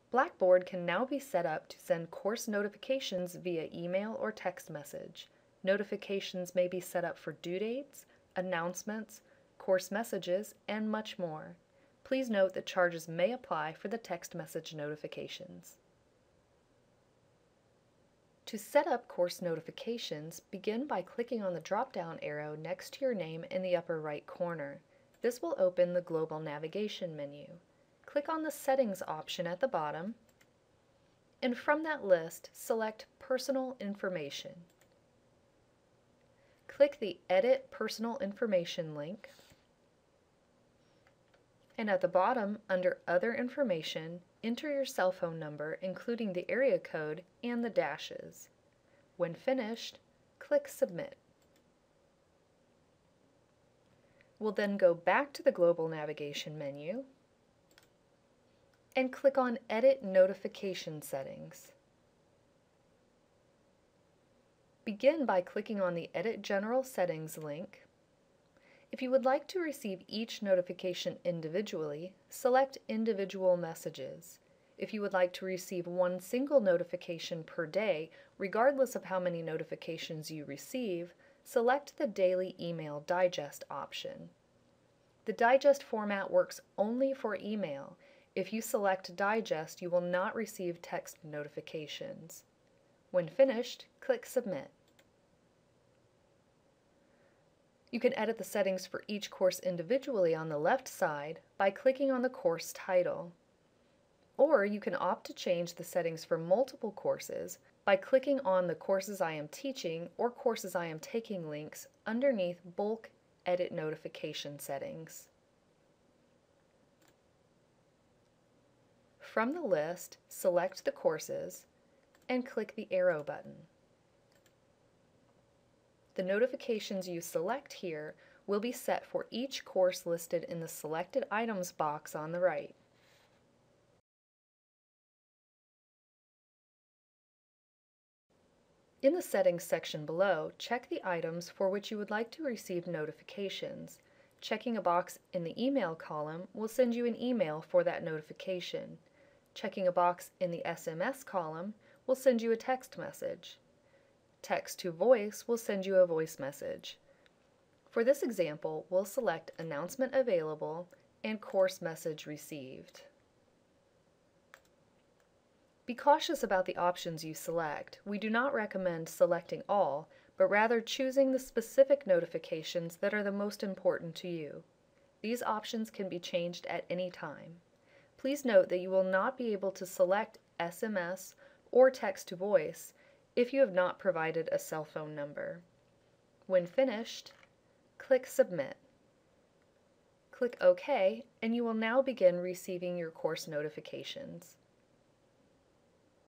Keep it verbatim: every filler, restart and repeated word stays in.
Blackboard can now be set up to send course notifications via email or text message. Notifications may be set up for due dates, announcements, course messages, and much more. Please note that charges may apply for the text message notifications. To set up course notifications, begin by clicking on the drop-down arrow next to your name in the upper right corner. This will open the Global Navigation menu. Click on the Settings option at the bottom, and from that list, select Personal Information. Click the Edit Personal Information link, and at the bottom, under Other Information, enter your cell phone number, including the area code and the dashes. When finished, click Submit. We'll then go back to the Global Navigation menu and click on Edit Notification Settings. Begin by clicking on the Edit General Settings link. If you would like to receive each notification individually, select Individual Messages. If you would like to receive one single notification per day, regardless of how many notifications you receive, select the Daily Email Digest option. The Digest format works only for email. If you select Digest, you will not receive text notifications. When finished, click Submit. You can edit the settings for each course individually on the left side by clicking on the course title. Or you can opt to change the settings for multiple courses by clicking on the Courses I Am Teaching or Courses I Am Taking links underneath Bulk Edit Notification Settings. From the list, select the courses and click the arrow button. The notifications you select here will be set for each course listed in the Selected Items box on the right. In the Settings section below, check the items for which you would like to receive notifications. Checking a box in the Email column will send you an email for that notification. Checking a box in the S M S column will send you a text message. Text to Voice will send you a voice message. For this example, we'll select Announcement Available and Course Message Received. Be cautious about the options you select. We do not recommend selecting all, but rather choosing the specific notifications that are the most important to you. These options can be changed at any time. Please note that you will not be able to select S M S or text to voice if you have not provided a cell phone number. When finished, click Submit. Click OK, and you will now begin receiving your course notifications.